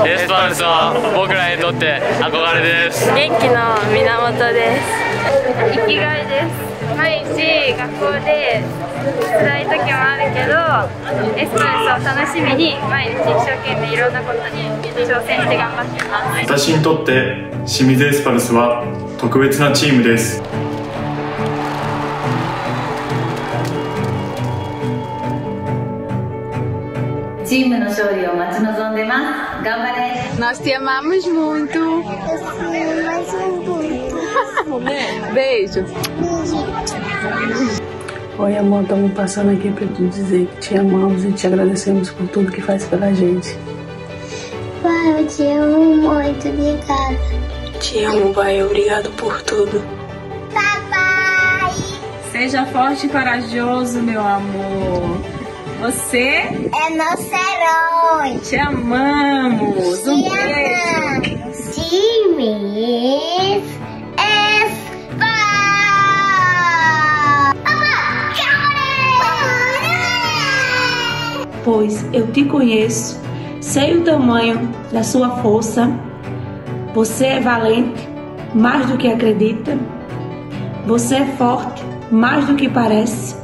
エスパルスは僕らにとって憧れです。 元気の源です。生きがいです。毎日学校で辛い時もあるけど、エスパルスを楽しみに毎日一生懸命いろんなことに挑戦して頑張っています。 私にとって清水エスパルスは特別なチームです。 チームの勝利を待ち望んでます。頑張れ。 Nós te amamos muito. Beijo. Oi, amor, estamos passando aqui para te dizer que te amamos e te agradecemos por tudo que faz pela gente. Pai, eu te amo muito, obrigada. Te amo, pai, obrigado por tudo. Papai! Seja forte e corajoso, meu amor. Você É nosso herói. te amamos. Um beijo. Time Pois eu te conheço, sei o tamanho da sua força. Você é valente, mais do que acredita. Você é forte, mais do que parece.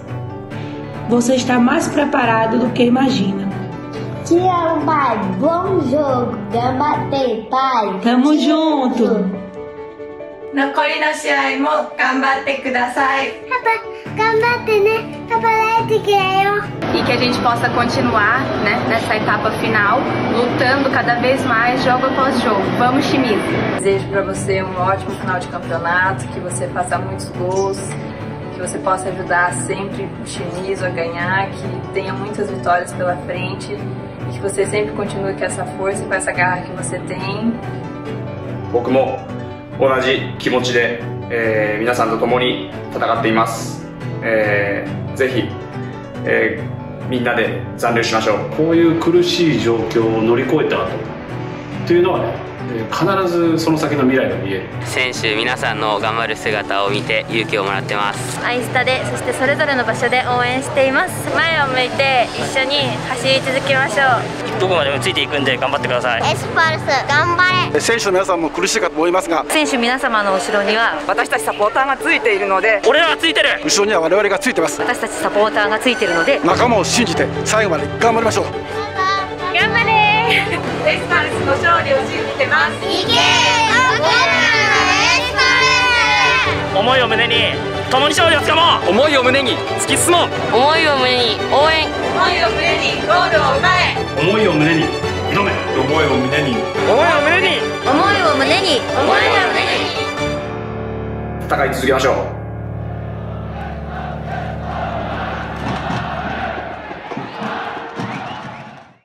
Você está mais preparado do que imagina. Te amo, pai. Bom jogo. Gambatei, pai. Tamo junto. 残りの試合も頑張ってください。 Papa, gambate, né? Papa, lete que eu. E que a gente possa continuar, né, nessa etapa final, lutando cada vez mais jogo após jogo. Vamos, Shimizu! Desejo para você um ótimo final de campeonato, que você faça muitos gols, que você possa ajudar sempre o Shimizu a ganhar, que tenha muitas vitórias pela frente e que você sempre continue com essa força e com essa garra que você tem. 僕も同じ気持ちで、皆さんと共に戦っています。ぜひ、みんなで残留しましょう。 こういう苦しい状況を乗り越えた後というのはね、必ずその先の未来が見える。 選手皆さんの頑張る姿を見て勇気をもらってます。 アイスタで、そしてそれぞれの場所で応援しています。前を向いて一緒に走り続けましょう。 どこまでもついていくんで頑張ってください。 エスパルス、頑張れ。 選手の皆さんも苦しいかと思いますが、 選手皆様の後ろには私たちサポーターがついているので、 俺らはついてる。 後ろには我々がついてます。 私たちサポーターがついているので、 仲間を信じて最後まで頑張りましょう。 頑張れー。エスパルスの勝利を信じてます。 いけー、僕らのエスパルス。 思いを胸に共に勝利をつかもう。思いを胸に突き進もう。思いを胸に応援。 思いを胸にゴールを奪え。 思いを胸に挑め。思いを胸に。 思いを胸に。 思いを胸に。思いを胸に。 戦い続けましょう。